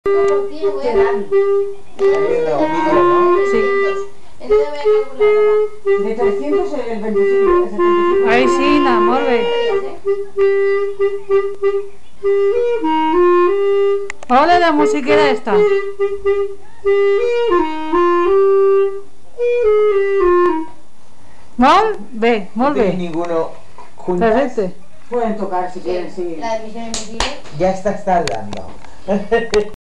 Sí. De 300 el 25, el 75. Ahí sí, amor, ve. Hola, la musiquera esta. Molt bé, No molt tenéis bé. ninguno juntas. Perfecte. Pueden tocar si quieren, sí. La de Misión Invisible. Ya estás tardando.